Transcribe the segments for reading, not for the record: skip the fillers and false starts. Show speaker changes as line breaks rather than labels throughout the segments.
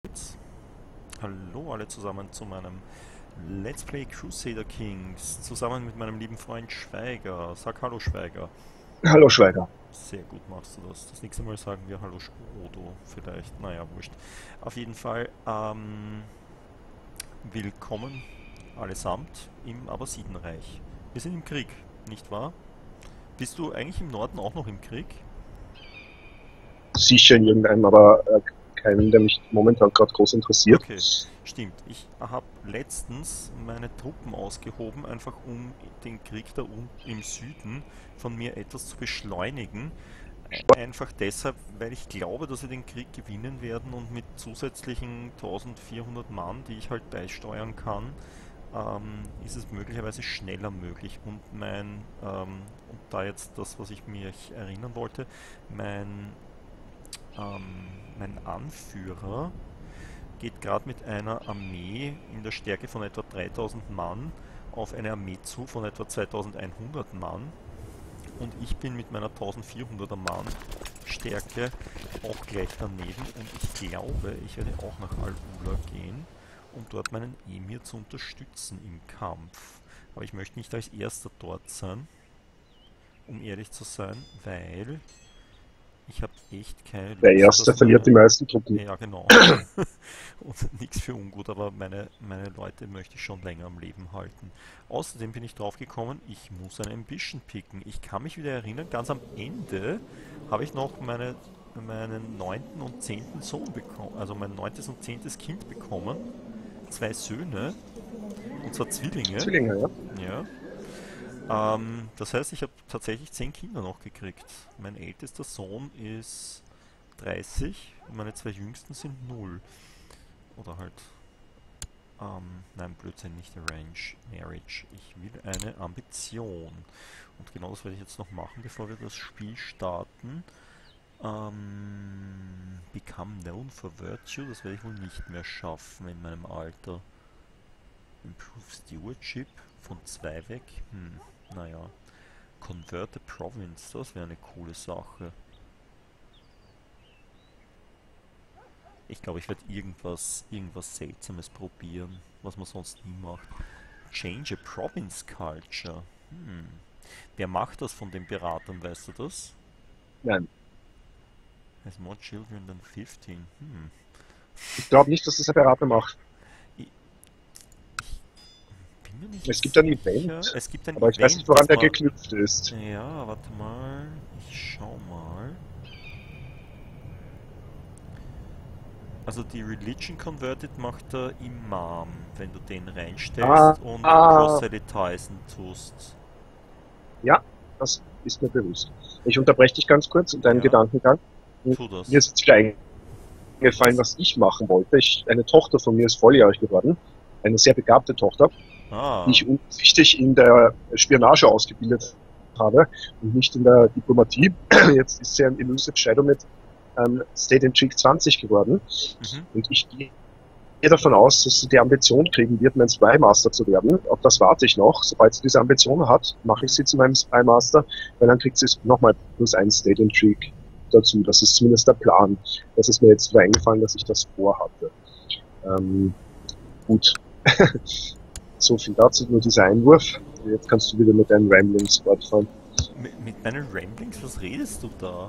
Hallo alle zusammen zu meinem Let's Play Crusader Kings, zusammen mit meinem lieben Freund Schweiger. Sag Hallo Schweiger.
Hallo Schweiger.
Sehr gut machst du das. Das nächste Mal sagen wir Hallo Odo vielleicht. Naja, wurscht. Auf jeden Fall, willkommen allesamt im Abbasidenreich. Wir sind im Krieg, nicht wahr? Bist du eigentlich im Norden auch noch im Krieg?
Sicher in irgendeinem, aber keinen, der mich momentan gerade groß interessiert.
Okay, stimmt. Ich habe letztens meine Truppen ausgehoben, einfach um den Krieg da unten im Süden von mir etwas zu beschleunigen. Einfach deshalb, weil ich glaube, dass wir den Krieg gewinnen werden und mit zusätzlichen 1400 Mann, die ich halt beisteuern kann, ist es möglicherweise schneller möglich. Und da jetzt das, was ich mir erinnern wollte, mein, mein Anführer geht gerade mit einer Armee in der Stärke von etwa 3000 Mann auf eine Armee zu von etwa 2100 Mann. Und ich bin mit meiner 1400er Mann Stärke auch gleich daneben. Und ich glaube, ich werde auch nach Al-Ula gehen, um dort meinen Emir zu unterstützen im Kampf. Aber ich möchte nicht als erster dort sein, um ehrlich zu sein, weil ich habe echt keine
Der
Lust,
Erste
dass
verliert
meine...
die meisten Truppen.
Ja, genau. Und nichts für ungut, aber meine Leute möchte ich schon länger am Leben halten. Außerdem bin ich drauf gekommen, ich muss ein Ambition picken. Ich kann mich wieder erinnern, ganz am Ende habe ich noch meinen neunten und zehnten Sohn bekommen, also mein neuntes und zehntes Kind bekommen. Zwei Söhne, und zwar Zwillinge.
Zwillinge, ja.
Ja. Das heißt, ich habe tatsächlich 10 Kinder noch gekriegt. Mein ältester Sohn ist 30 und meine zwei jüngsten sind 0. Oder halt, nein, Blödsinn, nicht Arrange Marriage. Ich will eine Ambition. Und genau das werde ich jetzt noch machen, bevor wir das Spiel starten. Become known for virtue, das werde ich wohl nicht mehr schaffen in meinem Alter. Improve Stewardship von 2 weg. Naja. Convert the Province, das wäre eine coole Sache. Ich glaube, ich werde irgendwas Seltsames probieren, was man sonst nie macht. Change a Province Culture. Wer macht das von den Beratern, weißt du das?
Nein.
Has more children than 15.
Ich glaube nicht, dass das ein Berater macht.
Ich bin mir nicht
Es gibt ein
sicher.
Event,
Es gibt ein
aber ich weiß nicht,
Event,
woran
das
der
man...
geknüpft ist.
Ja, warte mal. Ich schau mal. Also die Religion Converted macht der Imam, wenn du den
Ah,
reinstellst und
ah,
Proselytisen tust.
ja, das ist mir bewusst. Ich unterbreche dich ganz kurz in deinem
Ja,
Gedankengang.
tu
Mir
das.
ist jetzt wieder eingefallen,
Was?
was ich machen wollte. Eine Tochter von mir ist volljährig geworden. Eine sehr begabte Tochter, die
Ah,
ich unsichtlich in der Spionage ausgebildet habe und nicht in der Diplomatie. Jetzt ist sie ein Elusive Shadow mit State Intrigue 20 geworden.
mhm.
Und ich gehe davon aus, dass sie die Ambition kriegen wird, mein Spy Master zu werden. Auf das warte ich noch. Sobald sie diese Ambition hat, mache ich
Mhm.
sie zu meinem Spy Master, weil dann kriegt sie nochmal +1 State Intrigue dazu. Das ist zumindest der Plan. Das ist mir jetzt wieder eingefallen, dass ich das vorhatte. Ähm, gut. So viel dazu, nur dieser Einwurf. Jetzt kannst du wieder mit deinen Ramblings fortfahren.
Mit meinen Ramblings, was redest du da?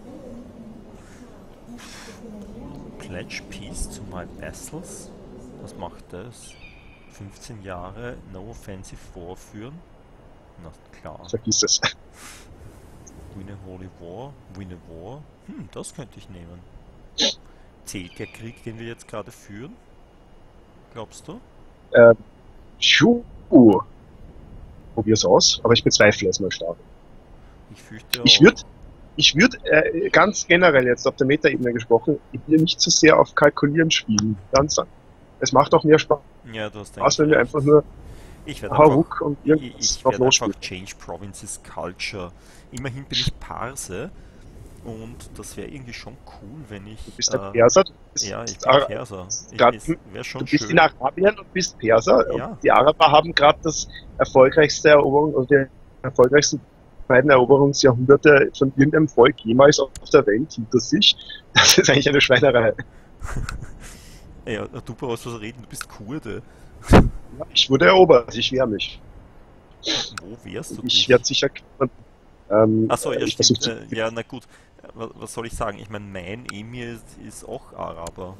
Pledge Peace to my vassals? Was macht das? 15 Jahre No Offensive vorführen? Na klar.
Vergiss es.
Win a Holy War? Win a War? Das könnte ich nehmen. Zählt der Krieg, den wir jetzt gerade führen? Glaubst du?
Äh, Schuh. Probier's aus, aber ich bezweifle es mal stark.
Ich fürchte
Ich
auch.
würde ich würd, ganz generell jetzt auf der Metaebene gesprochen, ich will nicht zu sehr auf Kalkulieren spielen. Ganz, es macht auch mehr Spaß,
Ja, du hast eigentlich
wenn wir einfach
recht.
nur
Ich werde einfach,
Hauruck und irgendwas
ich
drauf
werde einfach
losspielen.
Change Provinces Culture. Immerhin bin ich Parse und das wäre irgendwie schon cool, wenn
Du
ich,
bist ein Perser,
ja, ich bin Perser. Es wäre
Du
schon
bist in
schön.
Arabien und bist Perser. Und
Ja,
die Araber haben gerade das erfolgreichste Eroberung und die erfolgreichsten beiden Eroberungsjahrhunderte von irgendeinem Volk jemals auf der Welt hinter sich. Das ist eigentlich eine Schweinerei.
Ja, du brauchst was reden, du bist Kurde.
Ja, ich wurde erobert, ich wehre mich.
Wo wehrst du
Und ich werde
dich?
sicher,
Achso, ja
ich versuche
stimmt.
zu.
Ja, na gut. Was soll ich sagen? Ich meine, mein Emir ist auch Araber.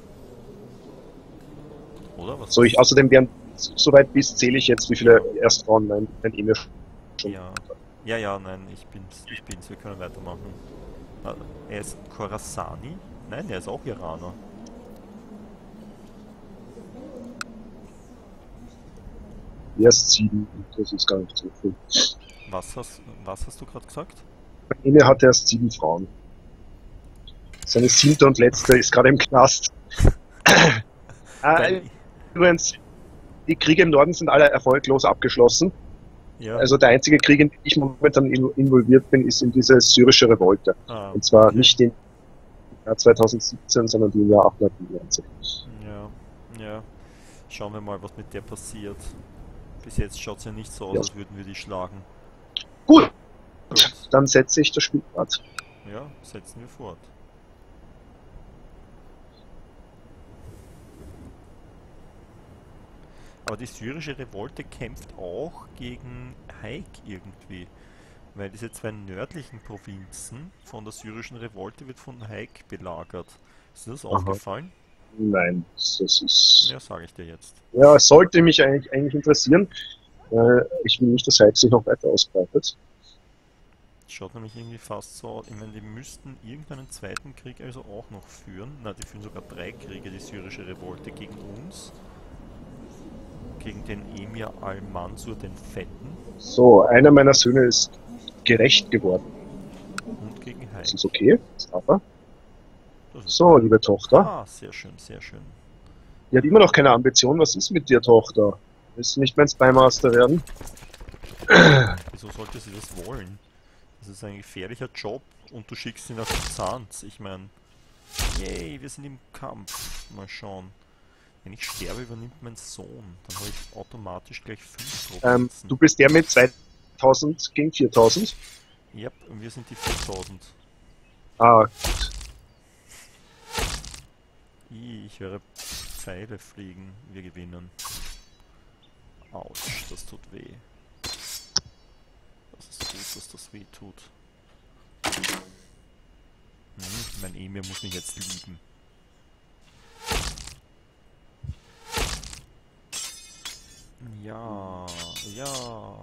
Oder?
So, ich außerdem während du soweit bist, zähle ich jetzt, wie viele
Ja.
Erstfrauen mein Emir schon
Ja. Ja, ja, nein, ich bin's. Wir können weitermachen. Ah, er ist Khorasani? Nein, er ist auch Iraner.
erst 7. Das ist gar nicht so viel.
Was hast du gerade gesagt?
Mein Emir hat erst 7 Frauen. Seine 7. und letzte ist gerade im Knast.
Dein...
Übrigens, die Kriege im Norden sind alle erfolglos abgeschlossen.
Ja.
Also der einzige Krieg, in den ich momentan involviert bin, ist in diese syrische Revolte.
Ah,
Und zwar
okay.
nicht den Jahr 2017, sondern im Jahr 1890.
Ja. Ja. Schauen wir mal, was mit der passiert. Bis jetzt schaut es ja nicht so aus,
Ja.
als würden wir die schlagen.
Gut,
Gut.
dann setze ich das Spielrad.
Ja, setzen wir fort. Aber die syrische Revolte kämpft auch gegen Haik irgendwie. Weil diese zwei nördlichen Provinzen von der syrischen Revolte wird von Haik belagert. Ist dir das
Aha.
aufgefallen?
Nein, das ist.
Ja, sage ich dir jetzt.
Ja, es sollte mich eigentlich interessieren. Ich will nicht, dass Hype sich noch weiter ausbreitet.
Schaut nämlich irgendwie fast so aus. Ich meine, die müssten irgendeinen zweiten Krieg also auch noch führen. Na, die führen sogar 3 Kriege, die syrische Revolte, gegen uns. Gegen den Emir al-Mansur den Fetten
So, einer meiner Söhne ist gerecht geworden.
und gegen
Das
Haik.
ist okay. Aber.
Das ist
So,
gut.
liebe Tochter.
Ah, sehr schön, sehr schön.
Die hat immer noch keine Ambition. Was ist mit dir, Tochter? Willst du nicht mein Spymaster werden?
Wieso sollte sie das wollen? Das ist ein gefährlicher Job und du schickst sie nach Zanz. Ich meine, yay, wir sind im Kampf. Mal schauen. Wenn ich sterbe, übernimmt mein Sohn. Dann habe ich automatisch gleich 5 Provinzen.
Du bist der mit 2000 gegen 4000.
Yep, und wir sind die 4000.
Ah,
Ich höre Pfeile fliegen. Wir gewinnen. Autsch, das tut weh. Das ist gut, dass das weh tut. Mein Emir muss mich jetzt lieben. Ja, ja.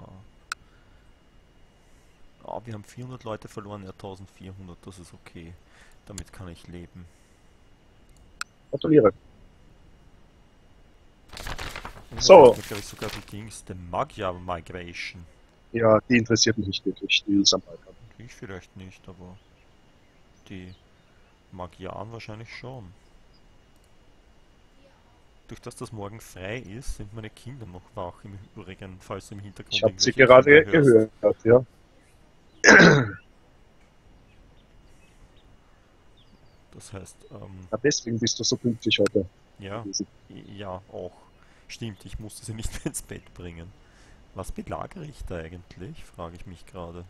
Ah, wir haben 400 Leute verloren, er 1400, das ist okay. Damit kann ich leben.
gratuliere.
Und
So,
mir glaube ich sogar die Dings, the Magyar Migration.
ja, die interessiert mich nicht wirklich, die ist am Balkan.
Ich vielleicht nicht, aber die Magyaren wahrscheinlich schon. Durch das das morgen frei ist, sind meine Kinder noch wach im Übrigen, falls du im
Ich
Hintergrund
habe sie
irgendwelche Kinder
gerade
hörst.
gehört, ja.
Das heißt,
Ja, deswegen bist du so pünktlich heute
ja,
gewesen.
ja, auch. Stimmt, ich musste sie nicht mehr ins Bett bringen. Was belagere ich da eigentlich, frage ich mich gerade.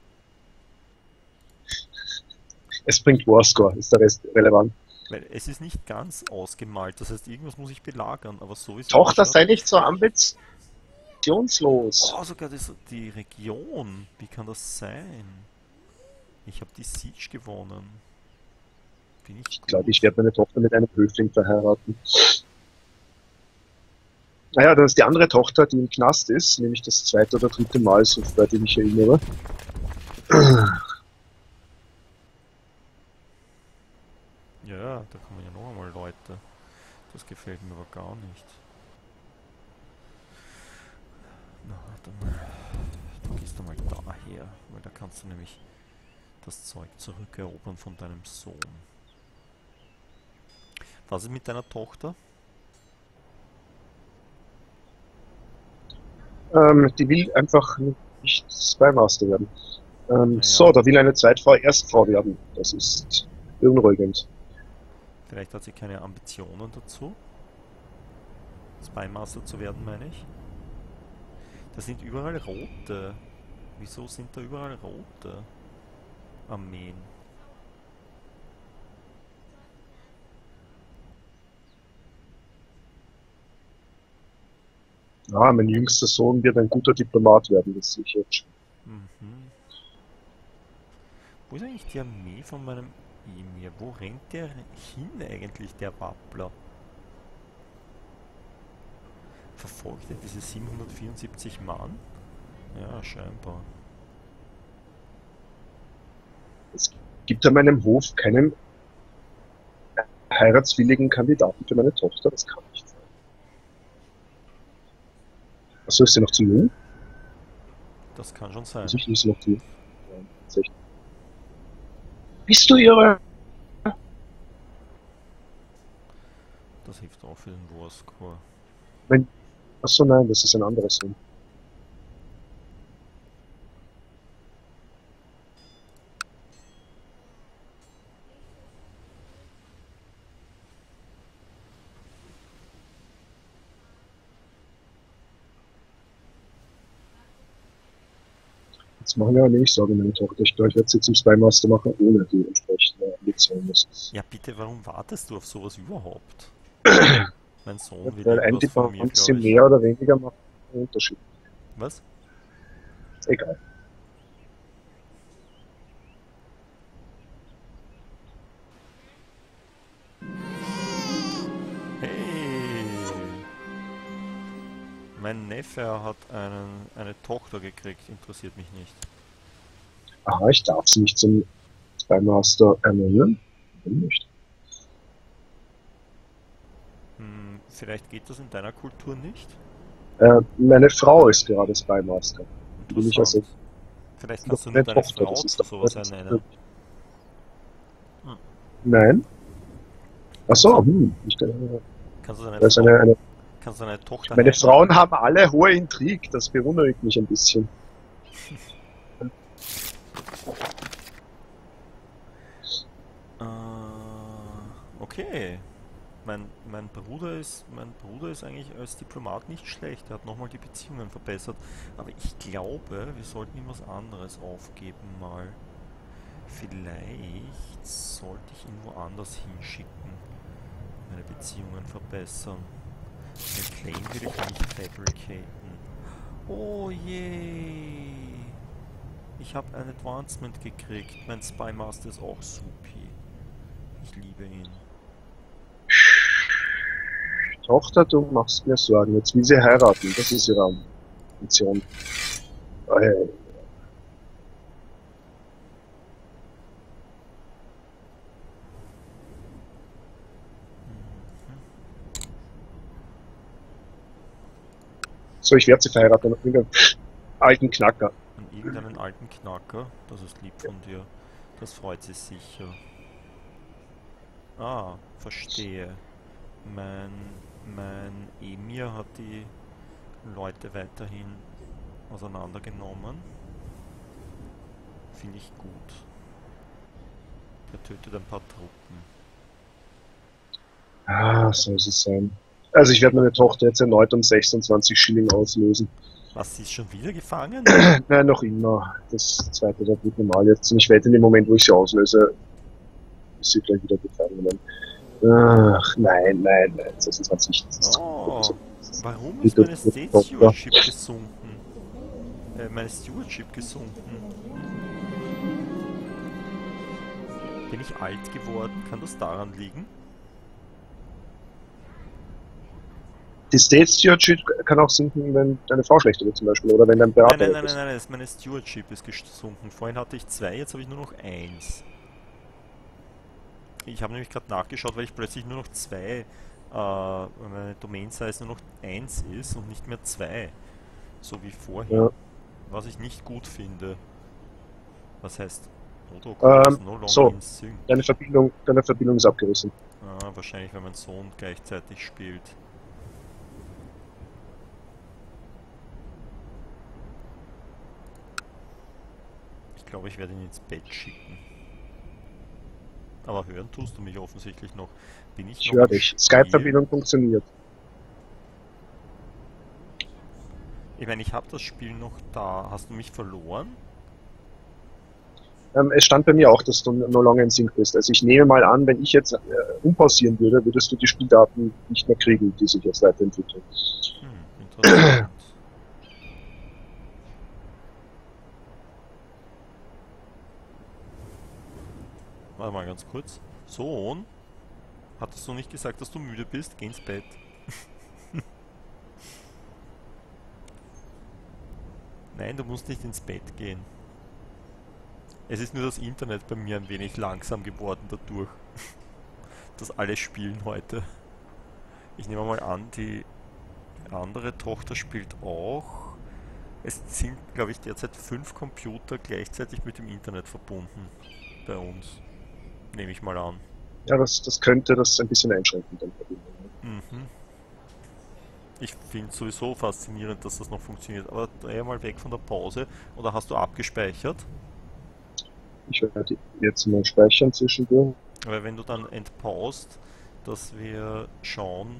Es bringt Warscore, ist der Rest relevant.
Weil es ist nicht ganz ausgemalt, das heißt, irgendwas muss ich belagern, aber so wie es
Tochter,
ausschaut...
sei nicht so ambitionslos.
Oh, sogar die Region. Wie kann das sein? Ich habe die Siege gewonnen. Bin ich
Ich glaube, ich
gut?
werde meine Tochter mit einem Höfling verheiraten. Naja, dann ist die andere Tochter, die im Knast ist, nämlich das zweite oder dritte Mal, soweit ich mich erinnere.
Ja, da kommen ja noch einmal Leute. Das gefällt mir aber gar nicht. Na, dann gehst du mal daher, weil da kannst du nämlich das Zeug zurückerobern von deinem Sohn. Was ist mit deiner Tochter?
Die will einfach nicht Spymaster werden. So,
Naja,
da will eine Zweitfrau Erstfrau werden. Das ist beunruhigend.
vielleicht hat sie keine Ambitionen dazu, Spymaster zu werden, meine ich. Da sind überall rote. Wieso sind da überall rote Armeen?
Ja, mein jüngster Sohn wird ein guter Diplomat werden, das sehe ich jetzt schon.
Mhm. Wo ist eigentlich die Armee von meinem Emir? Wo rennt der hin eigentlich, der Wappler? Verfolgt er diese 774 Mann? Ja, scheinbar.
Es gibt an meinem Hof keinen heiratswilligen Kandidaten für meine Tochter, das kann nicht sein. Achso, ist sie noch zu jung?
Das kann schon sein.
Also ich ist sie noch zu jung. Ja, bist du ihre?
Das hilft auch für den Warscore.
Achso, nein, das ist ein anderer Sohn. Jetzt machen wir aber nicht Sorge, meine Tochter. Ich glaube, ich werde sie zum Spymaster machen, ohne die entsprechende Ambition.
Ja, bitte, warum wartest du auf sowas überhaupt? Mein Sohn will
Weil ein
irgendwas von mir,
ein
glaube
bisschen
ich.
mehr oder weniger macht einen Unterschied.
Was?
Ist egal.
Hey! Mein Neffe hat eine Tochter gekriegt, interessiert mich nicht.
Aha, ich darf sie nicht zum Spymaster ernennen. Warum nicht?
Vielleicht geht das in deiner Kultur nicht?
Meine Frau ist gerade Spymaster. Die will ich also
Interessant. Vielleicht
noch
kannst du nur
eine
deine
Tochter.
Frau
Das ist
zu
doch
sowas
das ist
ernennen. Hm.
Nein.
Kannst
Achso,
du,
ich,
kannst du deine
das ist
Frau,
eine,
kannst du deine Tochter
meine
heiraten?
Frauen haben alle hohe Intrig, das beunruhigt mich ein bisschen.
Okay. Mein Bruder ist eigentlich als Diplomat nicht schlecht. Er hat nochmal die Beziehungen verbessert. Aber ich glaube, wir sollten ihm was anderes aufgeben mal. Vielleicht sollte ich ihn woanders hinschicken. Meine Beziehungen verbessern. Den Claim will ich nicht fabricaten. Oh je! Ich habe ein Advancement gekriegt. Mein Spymaster ist auch supi. Ich liebe ihn.
Tochter, du machst mir Sorgen. Jetzt will sie heiraten. Das ist ihre Ambition. Äh, So, ich werde sie verheiraten mit einem alten Knacker.
An irgendeinen alten Knacker. Das ist lieb von dir. Das freut sie sicher. Ah, verstehe. Mein Emir hat die Leute weiterhin auseinandergenommen. Finde ich gut. Er tötet ein paar Truppen.
Ah, so ist es sein. Also ich werde meine Tochter jetzt erneut um 26 Schilling auslösen.
Was, sie ist schon wieder gefangen?
Nein, noch immer. Das zweite oder dritte Mal jetzt. Und ich wette, in dem Moment, wo ich sie auslöse, ist sie gleich wieder gefangen. Ach, nein, 26. Das ist
Oh, warum ist meine State Stewardship gesunken? Meine Stewardship gesunken? Bin ich alt geworden? Kann das daran liegen?
Die State Stewardship kann auch sinken, wenn deine Frau schlechter wird zum Beispiel. Oder wenn dein
Nein,
Berater
nein,
ist.
meine Stewardship ist gesunken. Vorhin hatte ich 2, jetzt habe ich nur noch 1. Ich habe nämlich gerade nachgeschaut, weil ich plötzlich nur noch 2, meine Domain Size nur noch 1 ist und nicht mehr 2. So wie vorher.
Ja.
Was ich nicht gut finde. Was heißt, Odo is no longer
so,
in sync.
deine Verbindung ist abgerissen.
Ah, wahrscheinlich, weil mein Sohn gleichzeitig spielt. Ich glaube, ich werde ihn ins Bett schicken. Aber hören tust du mich offensichtlich noch. Bin ich
Ich
noch
höre
im
dich.
Spiel?
Skype-Verbindung funktioniert.
Ich meine, ich habe das Spiel noch da. Hast du mich verloren?
Es stand bei mir auch, dass du no longer in Sync bist. Also ich nehme mal an, wenn ich jetzt umpausieren würde, würdest du die Spieldaten nicht mehr kriegen, die sich jetzt weiterentwickeln.
100%. Warte mal ganz kurz. Sohn, hattest du nicht gesagt, dass du müde bist? Geh ins Bett. Nein, du musst nicht ins Bett gehen. Es ist nur das Internet bei mir ein wenig langsam geworden dadurch, dass alle spielen heute. Ich nehme mal an, die andere Tochter spielt auch. Es sind, glaube ich, derzeit 5 Computer gleichzeitig mit dem Internet verbunden bei uns. Nehme ich mal an.
Ja, das könnte das ein bisschen einschränken, dann Verbindung.
Mhm. Ich finde es sowieso faszinierend, dass das noch funktioniert. Aber dreh mal weg von der Pause. Oder hast du abgespeichert?
Ich werde jetzt mal speichern zwischendurch.
Weil wenn du dann entpaust, dass wir schauen,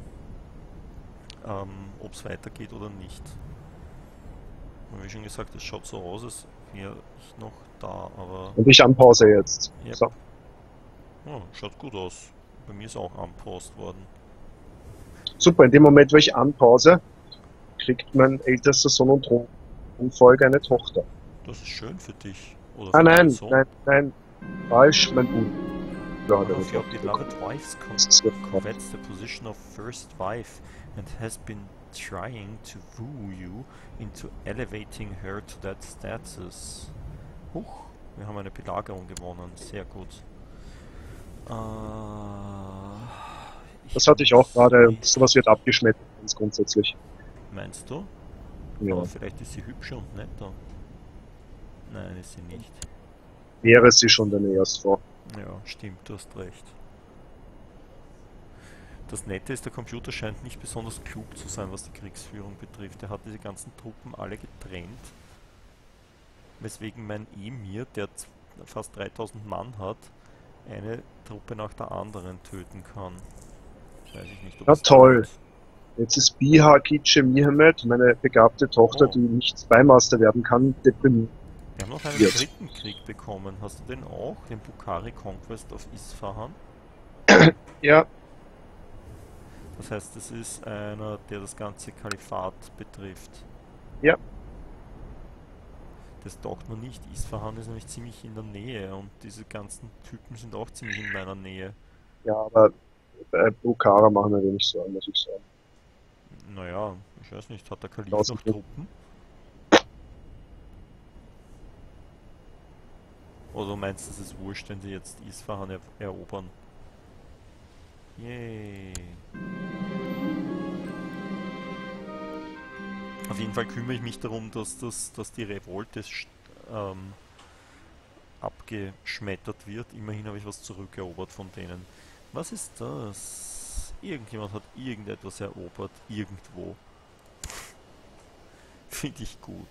ob es weitergeht oder nicht. Und wie schon gesagt, es schaut so aus, als wäre ich noch da, aber
Und ich anpause jetzt.
yep.
So.
Oh, schaut gut aus. Bei mir ist auch unpaused worden.
Super, in dem Moment, wo ich anpause, kriegt mein ältester Sohn und Thronfolger eine Tochter.
Das ist schön für dich. Oder
Ah
für deinen
nein,
Sohn.
nein, falsch, mein Bruder hat
One
eine
of your
Tochter
beloved
bekommen.
wives
Das ist ja
covets the position of first wife and has been trying to woo you into elevating her to that status. Huch, wir haben eine Belagerung gewonnen. Sehr gut.
Das hatte ich auch gerade und sowas wird abgeschmettert, ganz grundsätzlich.
Meinst du?
Ja.
Aber vielleicht ist sie hübscher und netter. Nein, ist sie nicht.
Wäre sie schon deine Erstfrau.
Ja, stimmt, du hast recht. Das Nette ist, der Computer scheint nicht besonders klug zu sein, was die Kriegsführung betrifft. Er hat diese ganzen Truppen alle getrennt, weswegen mein Emir, der fast 3000 Mann hat, eine Truppe nach der anderen töten kann. Weiß ich nicht, ob
Na
es
toll.
geht.
Jetzt ist Biha Kice Mihamed, meine begabte Tochter,
Oh.
die nicht Spymaster werden kann, deprimiert.
Wir haben noch einen
Jetzt.
dritten Krieg bekommen. Hast du den auch? Den Bukhari Conquest of Isfahan?
Ja,
Das heißt, es ist einer, der das ganze Kalifat betrifft.
ja.
Das taugt man nicht. Isfahan ist nämlich ziemlich in der Nähe und diese ganzen Typen sind auch ziemlich in meiner Nähe.
Ja, aber bei Bukhara machen wir wenig Sorgen, muss ich sagen.
Naja, ich weiß nicht, hat der Kalif
Draußen
noch
gut.
Truppen? Oder du meinst, es ist wurscht, wenn sie jetzt Isfahan erobern? Yay! Auf jeden Fall kümmere ich mich darum, dass die Revolte abgeschmettert wird. Immerhin habe ich was zurückerobert von denen. Was ist das? Irgendjemand hat irgendetwas erobert. Irgendwo. Finde ich gut.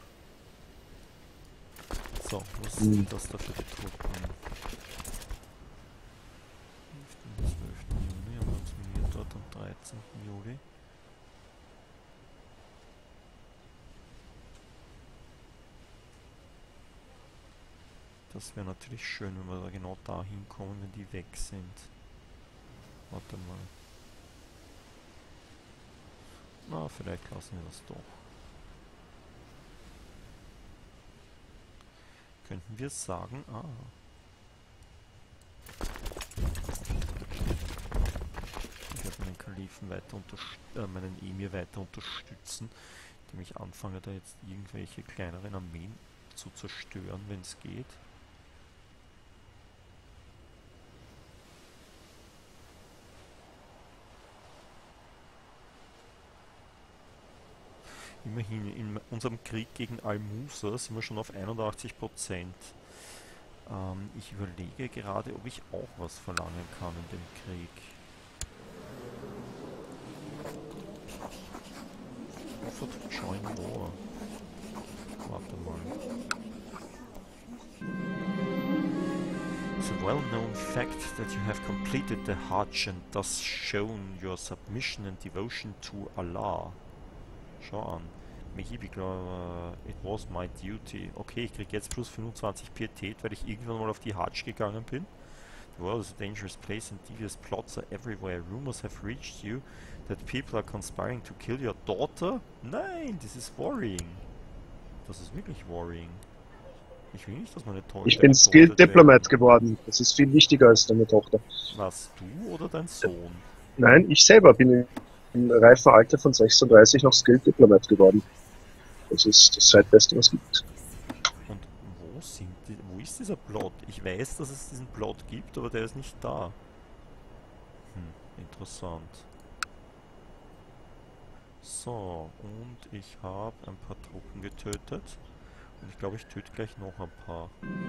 So, was sind das da für die Truppen? 11. bis 12. Juni haben wir uns hier dort am 13. Juli. Das wäre natürlich schön, wenn wir da genau da hinkommen, wenn die weg sind. Warte mal. Na, vielleicht lassen wir das doch. Könnten wir sagen, ich werde meinen Kalifen meinen Emir weiter unterstützen, indem ich anfange, da jetzt irgendwelche kleineren Armeen zu zerstören, wenn es geht. Immerhin, in unserem Krieg gegen Al-Musa sind wir schon auf 81%. Ich überlege gerade, ob ich auch was verlangen kann in dem Krieg. Offer to join war. Warte mal. It's a well-known fact that you have completed the Hajj and thus shown your submission and devotion to Allah. Schau an. It was my duty. Okay, ich krieg jetzt plus 25 Pietät, weil ich irgendwann mal auf die Hajj gegangen bin. world is a dangerous place and devious plots are everywhere. Rumors have reached you that people are conspiring to kill your daughter? Nein, this is worrying. Das ist wirklich worrying. Ich will nicht, dass meine Tochter...
Ich bin Skilled Diplomat geworden. Das ist viel wichtiger als deine Tochter.
Was, du oder dein Sohn?
Nein, ich selber bin im reifen Alter von 36 noch Skilled Diplomat geworden. Das ist das Zweitbeste, was es gibt.
Und wo ist dieser Plot? Ich weiß, dass es diesen Plot gibt, aber der ist nicht da. Interessant. So, und ich habe ein paar Truppen getötet. Und ich glaube, ich töte gleich noch ein paar.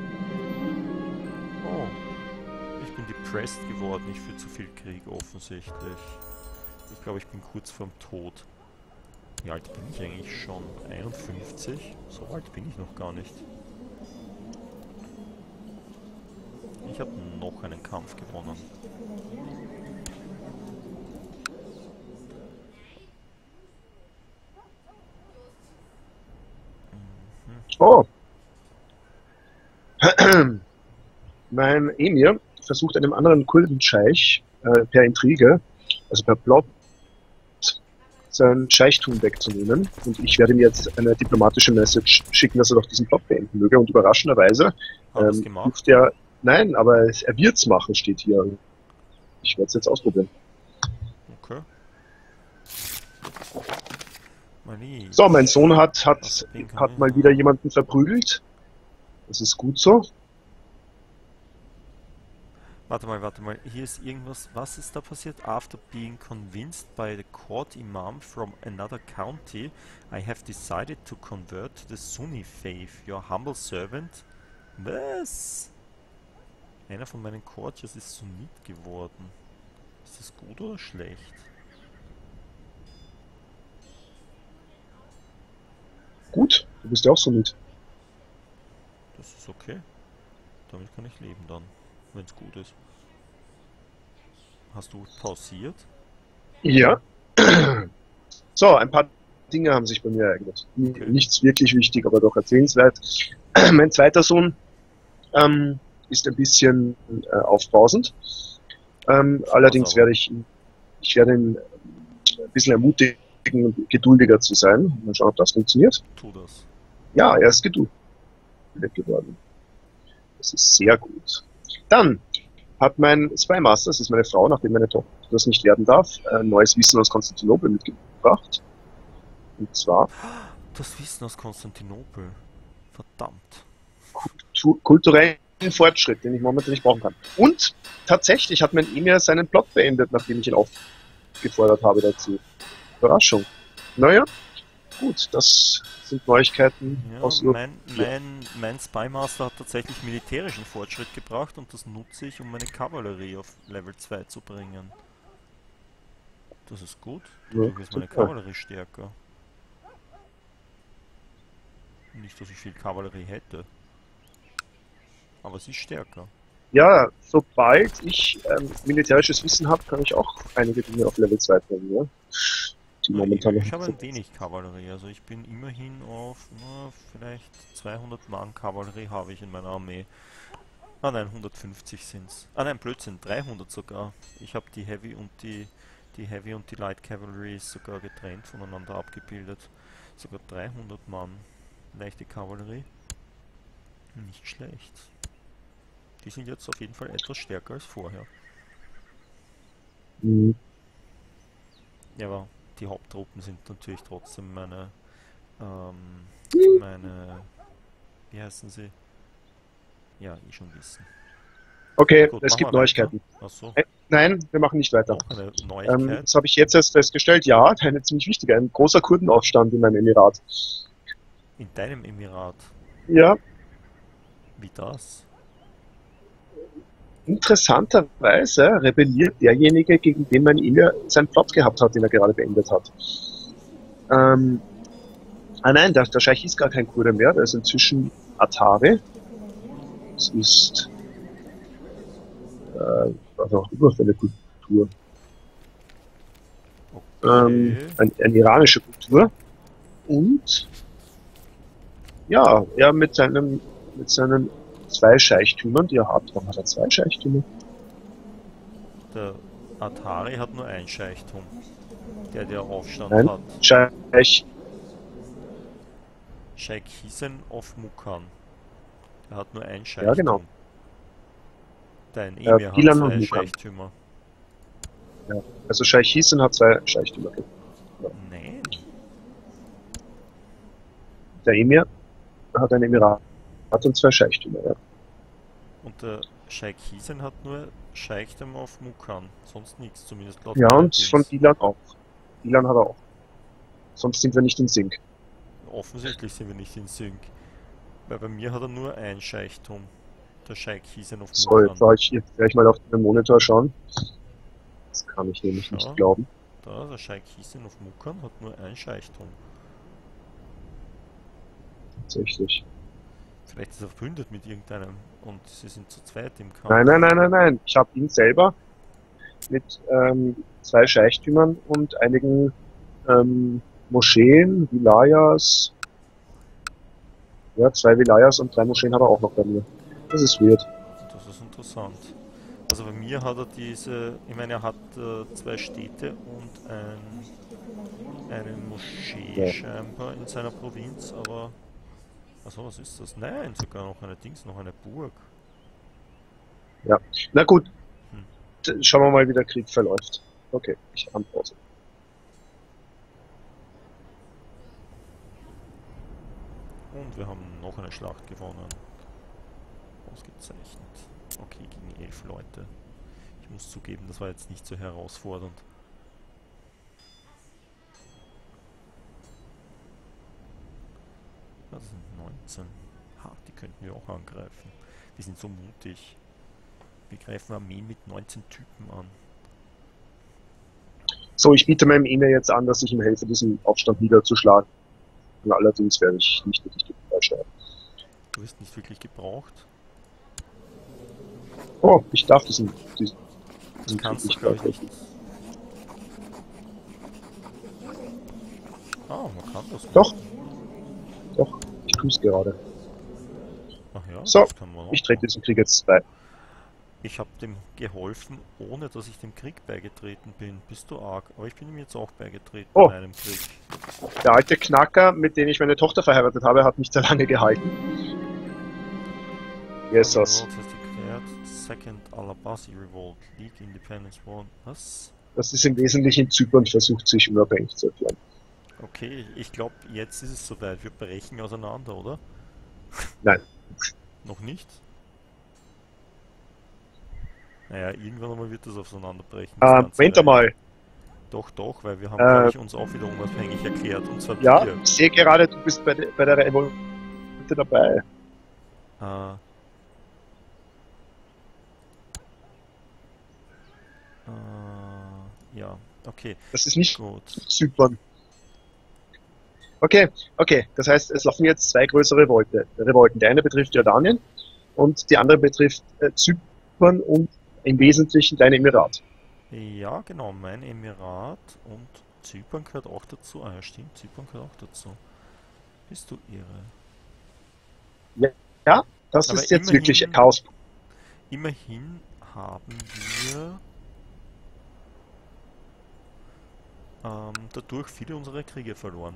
Oh, ich bin depressed geworden. Ich führe zu viel Krieg offensichtlich. Ich glaube, ich bin kurz vorm Tod. Wie alt bin ich eigentlich schon? 51? So alt bin ich noch gar nicht. Ich habe noch einen Kampf gewonnen.
Oh! Mein Emir versucht einem anderen Kurdenscheich per Intrige, also per Plot, sein Scheichtum wegzunehmen. Und ich werde ihm jetzt eine diplomatische Message schicken, dass er doch diesen Plot beenden möge. Und überraschenderweise ruft er... Nein, aber er wird's machen, steht hier. Ich werde es jetzt ausprobieren.
Okay.
So, mein Sohn hat mal wieder jemanden verprügelt. Das ist gut so.
Warte mal. Hier ist irgendwas. Was ist da passiert? After being convinced by the court imam from another county, I have decided to convert to the Sunni faith. Your humble servant. Was? Einer von meinen Courtiers ist Sunnit geworden. Ist das gut oder schlecht?
Gut, du bist ja auch Sunnit.
Das ist okay. Damit kann ich leben dann, wenn es gut ist. Hast du pausiert?
Ja. So, ein paar Dinge haben sich bei mir ereignet. Okay. Nichts wirklich wichtig, aber doch erzählenswert. Mein zweiter Sohn ist ein bisschen aufbrausend. Allerdings werde ich werde ihn ein bisschen ermutigen, geduldiger zu sein. Mal schauen, ob das funktioniert.
Tu das.
Ja, er ist geduldig geworden. Das ist sehr gut. Dann hat mein Spymaster, das ist meine Frau, nachdem meine Tochter das nicht werden darf, ein neues Wissen aus Konstantinopel mitgebracht. Und zwar...
Das Wissen aus Konstantinopel. Verdammt.
Kulturellen Fortschritt, den ich momentan nicht brauchen kann. Und tatsächlich hat mein Emir seinen Plot beendet, nachdem ich ihn aufgefordert habe dazu. Überraschung. Naja, gut, das sind Neuigkeiten aus
mein Spymaster hat tatsächlich militärischen Fortschritt gebracht und das nutze ich, um meine Kavallerie auf Level 2 zu bringen. Das ist gut. Dadurch ist meine Kavallerie stärker. Nicht, dass ich viel Kavallerie hätte. Aber sie ist stärker.
Ja, sobald ich militärisches Wissen habe, kann ich auch einige Dinge auf Level 2 bringen, ja? Die momentan
ich habe ein wenig Kavallerie, also ich bin immerhin auf vielleicht 200 Mann Kavallerie habe ich in meiner Armee. Ah nein, 150 sind's. Ah nein, Blödsinn, 300 sogar. Ich habe die Heavy und die Light Cavalry sogar getrennt voneinander abgebildet. Sogar 300 Mann leichte Kavallerie. Nicht schlecht. Die sind jetzt auf jeden Fall etwas stärker als vorher.
Mhm.
Ja, aber die Haupttruppen sind natürlich trotzdem meine, wie heißen sie? Ja, schon wissen.
Okay,
gut,
es gibt Neuigkeiten.
Achso.
Nein, wir machen nicht weiter.
Noch eine Neuigkeit?
Das habe ich jetzt erst festgestellt. Ja, eine ziemlich wichtige, ein großer Kurdenaufstand in meinem Emirat.
In deinem Emirat?
Ja.
Wie das?
Interessanterweise rebelliert derjenige, gegen den mein Emir seinen Plot gehabt hat, den er gerade beendet hat. Nein, der Scheich ist gar kein Kurde mehr, der ist inzwischen Atari. Das ist was auch immer für eine Kultur.
Okay.
Eine iranische Kultur. Und ja, er mit seinen zwei Scheichtümern, die er hat. Warum hat er zwei Scheichtümer?
Der Atari hat nur ein Scheichtum, der Aufstand
Nein,
hat.
Scheich.
Scheich Hisen of Mukhan. Der hat nur ein
Ja, genau.
Scheichtum. Dein Emir hat
Gilan und
zwei
Mukan.
Scheichtümer.
Ja. Also Scheich Hisen hat zwei Scheichtümer.
Nein.
Der Emir hat ein Emirat und zwei Scheichtümer. Ja.
Und der Scheich Hisen hat nur Scheichtum auf Mukhan. Sonst nichts, zumindest laut
Ja,
meiner
und von
Dings.
Gilan auch. Gilan hat er auch. Sonst sind wir nicht in Sync.
Offensichtlich sind wir nicht in Sync. Weil bei mir hat er nur ein Scheichtum. Der Scheich Hisen auf
So, jetzt
Mukhan.
jetzt gleich mal auf den Monitor schauen. Das kann ich nämlich
Schau.
nicht glauben.
Da, der Scheich Hisen auf Mukhan hat nur ein Scheichtum.
Tatsächlich.
Vielleicht ist er verbündet mit irgendeinem und sie sind zu zweit im Kampf.
Nein. Ich habe ihn selber mit zwei Scheichtümern und einigen Moscheen, Wilayas. Ja, zwei Wilayas und drei Moscheen hat er auch noch bei mir. Das ist weird.
Das ist interessant. Also bei mir hat er diese, ich meine, er hat zwei Städte und eine Moschee
Ja.
scheinbar in seiner Provinz, aber... Also was ist das? Nein, sogar noch eine Dings, noch eine Burg.
Ja. Na gut,
Hm.
schauen wir mal, wie der Krieg verläuft. Okay, ich antworte.
Und wir haben noch eine Schlacht gewonnen. Ausgezeichnet. Okay, gegen 11 Leute. Ich muss zugeben, das war jetzt nicht so herausfordernd. Das sind 19. Ha, die könnten wir auch angreifen. Wir sind so mutig. Wir greifen Armeen mit 19 Typen an.
So, ich biete meinem Emir jetzt an, dass ich ihm helfe, diesen Aufstand niederzuschlagen. Allerdings werde ich nicht wirklich beisteuern.
Du wirst nicht wirklich gebraucht.
Oh, ich darf diesen
Das
Krieg
kannst du,
nicht
glaube ich, nicht.
beisteuern.
Ah, man kann das.
Doch. Doch, ich tue es gerade.
Ach ja,
So,
das kann man auch.
ich trete diesem Krieg jetzt bei.
Ich habe dem geholfen, ohne dass ich dem Krieg beigetreten bin. Bist du arg? Aber ich bin ihm jetzt auch beigetreten
Oh.
in einem Krieg.
Der alte Knacker, mit dem ich meine Tochter verheiratet habe, hat nicht sehr lange gehalten. Jesus.
Revolt has declared Second Alabasi Revolt. League Independence War. Was?
Das ist im Wesentlichen Zypern versucht, sich unabhängig zu erklären.
Okay, ich glaube, jetzt ist es soweit. Wir brechen auseinander, oder?
Nein.
Noch nicht? Naja, irgendwann einmal wird das auseinanderbrechen. Das ganze
Moment
Reich.
einmal.
Doch, weil wir haben, glaube ich, uns auch wieder unabhängig erklärt. Und zwar
Ja,
wir.
ich sehe gerade, du bist bei der Revolte dabei.
Äh, ja, okay,
Das ist nicht
gut.
Zypern. Okay. Das heißt, es laufen jetzt zwei größere Revolten. Die eine betrifft Jordanien und die andere betrifft Zypern und im Wesentlichen dein Emirat.
Ja, genau, mein Emirat und Zypern gehört auch dazu. Ah ja, stimmt, Zypern gehört auch dazu. Bist du irre?
Ja, das
Aber
ist jetzt
immerhin-
wirklich Chaos.
Immerhin haben wir dadurch viele unserer Kriege verloren.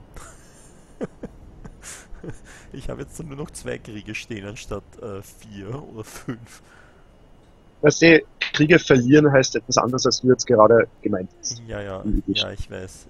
Ich habe jetzt nur noch 2 Kriege stehen anstatt 4 oder 5.
Weißt du, Kriege verlieren heißt etwas anderes, als du jetzt gerade gemeint hast.
Ja,
Üblich.
ja, ich weiß.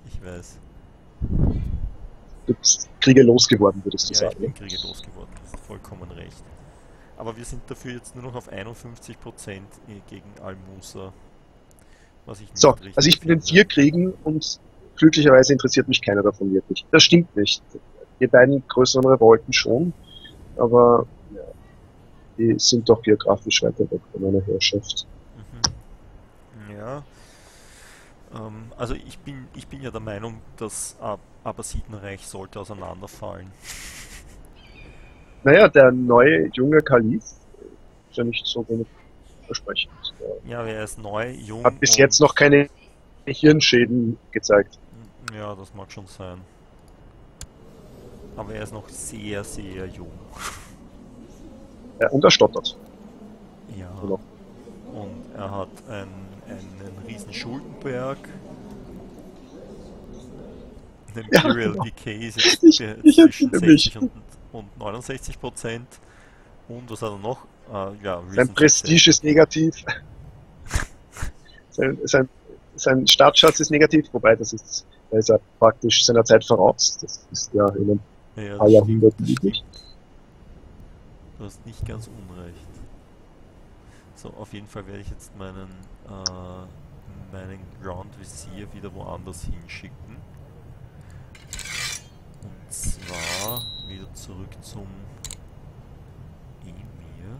Du bist Kriege losgeworden, würdest du
Ja, ich
sagen.
bin Kriege losgeworden, du hast vollkommen recht. Aber wir sind dafür jetzt nur noch auf 51% gegen Al-Musa. Was ich nicht
So,
richtig
also ich bin in
finde.
4 Kriegen und glücklicherweise interessiert mich keiner davon wirklich. Das stimmt nicht. Die beiden größeren Revolten schon, aber ja, die sind doch geografisch weiter weg von meiner Herrschaft.
Mhm. Ja. Also ich bin ja der Meinung, das Abbasidenreich sollte auseinanderfallen.
Naja, der neue junge Kalif ist ja nicht so wenig versprechend.
Ja, er ist neu, jung
Hat bis
und
jetzt noch keine Hirnschäden gezeigt.
ja, das mag schon sein. Aber er ist noch sehr, sehr jung.
Und er stottert.
Ja.
Genau.
Und er hat einen riesen Schuldenberg. Der
Ja,
Imperial
genau.
Decay ist jetzt
Ich
zwischen
erinnere mich.
60 und 69%. Und was hat er noch? Ja,
Sein
Recent Success,
Prestige ist
okay.
negativ. Sein, sein, sein Startschatz ist negativ, wobei da ist er praktisch seiner Zeit voraus. Das ist ja in ein
Ja,
paar
das stimmt,
Jahrhunderten
das
üblich.
stimmt. Du hast nicht ganz unrecht. So, auf jeden Fall werde ich jetzt meinen Ground Visier wieder woanders hinschicken. Und zwar wieder zurück zum Emir.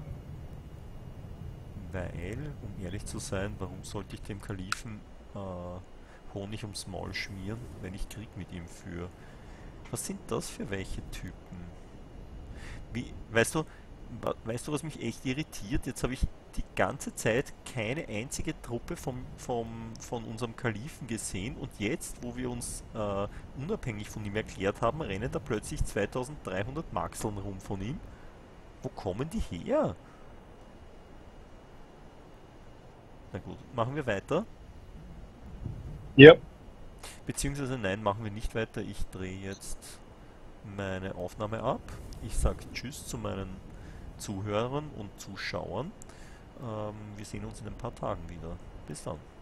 Weil, um ehrlich zu sein, warum sollte ich dem Kalifen Honig ums Maul schmieren, wenn ich Krieg mit ihm führe? Was sind das für welche Typen? Wie, weißt du, was mich echt irritiert? Jetzt habe ich die ganze Zeit keine einzige Truppe von unserem Kalifen gesehen und jetzt, wo wir uns unabhängig von ihm erklärt haben, rennen da plötzlich 2300 Maxeln rum von ihm. Wo kommen die her? Na gut, machen wir weiter.
Ja,
Beziehungsweise nein, machen wir nicht weiter. Ich drehe jetzt meine Aufnahme ab. Ich sage Tschüss zu meinen Zuhörern und Zuschauern. Wir sehen uns in ein paar Tagen wieder. Bis dann.